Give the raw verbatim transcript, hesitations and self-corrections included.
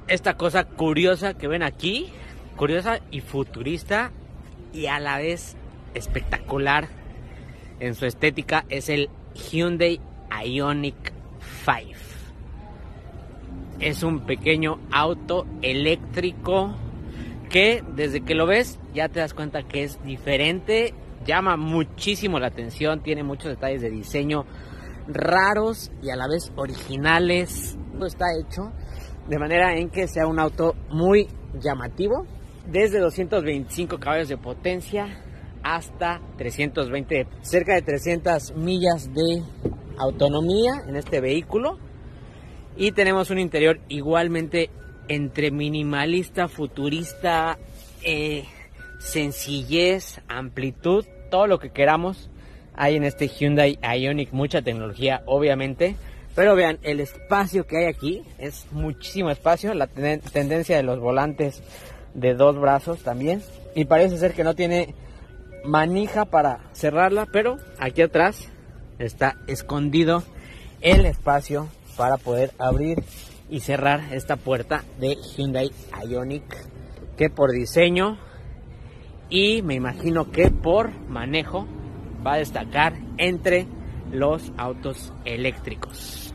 esta cosa curiosa que ven aquí, curiosa y futurista y a la vez espectacular en su estética, es el Hyundai Ioniq cinco. Es un pequeño auto eléctrico que desde que lo ves ya te das cuenta que es diferente, llama muchísimo la atención, tiene muchos detalles de diseño raros y a la vez originales. Está hecho de manera en que sea un auto muy llamativo, desde doscientos veinticinco caballos de potencia hasta trescientos veinte, cerca de trescientas millas de autonomía en este vehículo. Y tenemos un interior igualmente entre minimalista, futurista, eh, sencillez, amplitud, todo lo que queramos hay en este Hyundai Ioniq. Mucha tecnología, obviamente, pero vean el espacio que hay aquí, es muchísimo espacio. La ten tendencia de los volantes de dos brazos también, y parece ser que no tiene manija para cerrarla, pero aquí atrás está escondido el espacio para poder abrir y cerrar esta puerta de Hyundai Ioniq, que por diseño y me imagino que por manejo va a destacar entre los autos eléctricos.